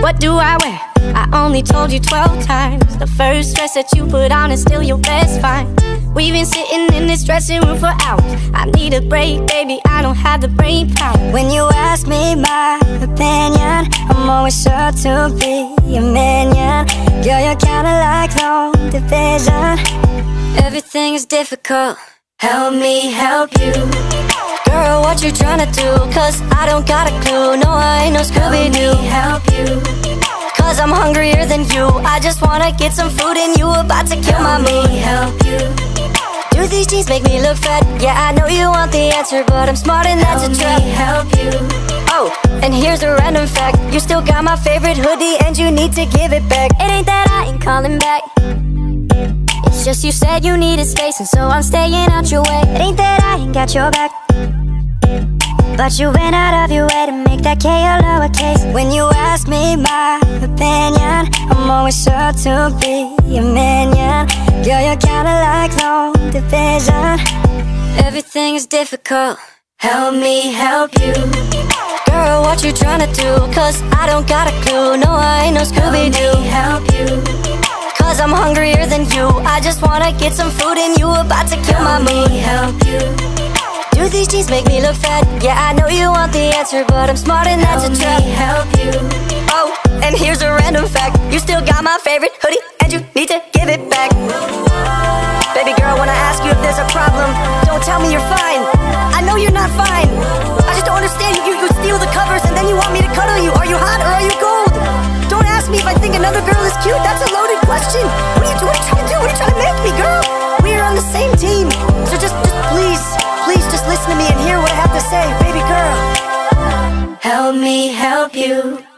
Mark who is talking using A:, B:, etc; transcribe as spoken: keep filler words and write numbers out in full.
A: what do I wear? I only told you twelve times. The first dress that you put on is still your best find. We've been sitting in this dressing room for hours. I need a break, baby, I don't have the brain power.
B: When you ask me my opinion, I'm always sure to be a minion. Girl, you're kinda like long division. Everything is difficult, help me help you. Girl, what you tryna do? Cause I don't got a clue. No, I ain't no Scooby-Doo. Help you, cause I'm hungrier than you. I just wanna get some food and you about to kill my mood. Help you, do these jeans make me look fat? Yeah, I know you want the answer, but I'm smart and that's a trap. Help you. Oh, and here's a random fact. You still got my favorite hoodie and you need to give it back. It ain't that I ain't calling back, it's just you said you needed space, and so I'm staying out your way. It ain't that I ain't got your back, but you went out of your way to make that K a lowercase. When you ask me my opinion, I'm always sure to be a minion. Girl, you're kinda like long division. Everything is difficult, help me help you. Girl, what you tryna do? Cause I don't got a clue. No, I ain't no Scooby-Doo. Help you, cause I'm hungrier than you. I just wanna get some food and you about to kill my mood. Help you, do these jeans make me look fat? Yeah, I know you want the answer, but I'm smart and that's a trap. Help you. Oh, and here's a random fact. You still got my favorite hoodie and you need to give it back. Baby girl, when I ask you if there's a problem, don't tell me you're fine. I know you're not fine. I just don't understand. You, you steal the covers and then you want me to cuddle you. Are you hot or are you cold? Don't ask me if I think another girl is cute. That's a loaded question. What are you, what are you trying to do? What are you trying to make me, girl? We're on the same team, so just, just please, please just listen to me and hear what I have to say. Baby girl, help me help you.